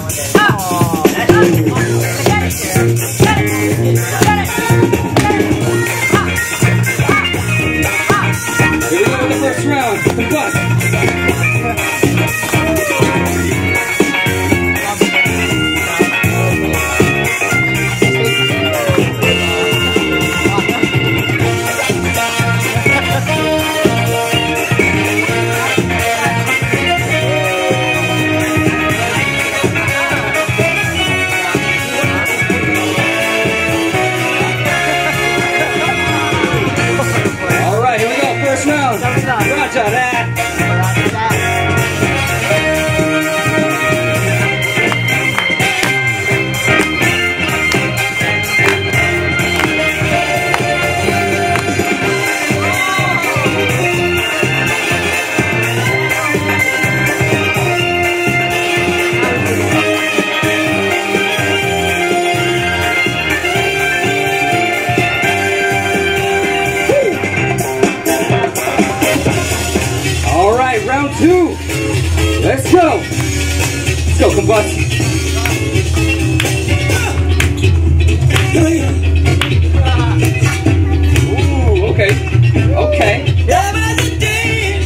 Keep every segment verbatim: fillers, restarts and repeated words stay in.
First round, the bus. All right, here we go. First round. Roger that. All right, round two. Let's go. Let's go, Combust. Ooh, okay. Okay. There was a day,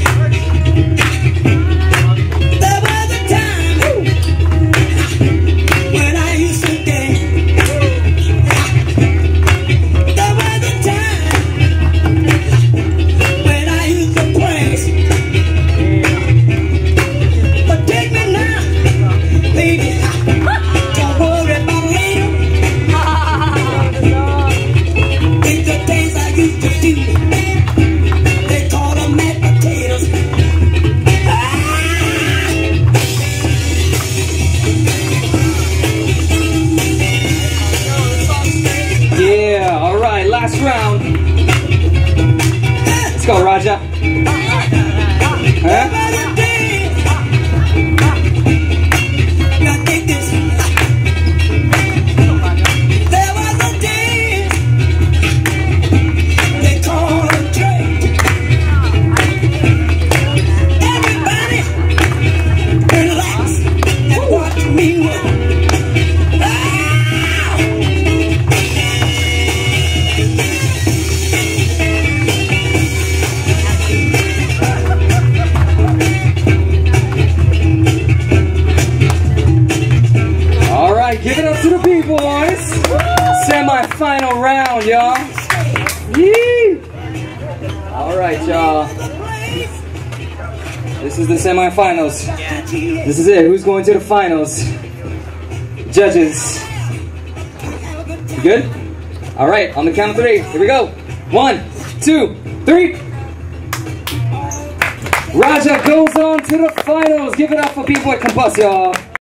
there was a time when I used to dance. There was a time when I used to praise. But take me now, baby. Don't worry about later. It's the things I used to do. They call them mashed potatoes. Yeah, all right, last round. Let's go, Raja. Huh? Now take this. There was a day they call a trade. Everybody relax and watch me work. All right, give it up to the B-boys. Semi-final round, y'all. Yee! All right, y'all. This is the semi-finals. This is it. Who's going to the finals? Judges. You good? All right, on the count of three. Here we go. One, two, three. Raja goes on to the finals. Give it up for B-boy Combust, y'all.